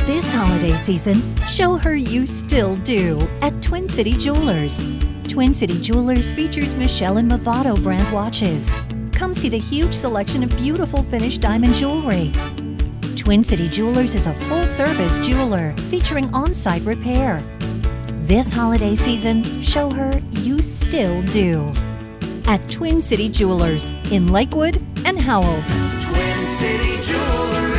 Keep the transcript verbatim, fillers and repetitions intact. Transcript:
This holiday season, show her you still do at Twin City Jewelers. Twin City Jewelers features Michelle and Movado brand watches. Come see the huge selection of beautiful finished diamond jewelry. Twin City Jewelers is a full-service jeweler featuring on-site repair. This holiday season, show her you still do at Twin City Jewelers in Lakewood and Howell. Twin City Jewelers.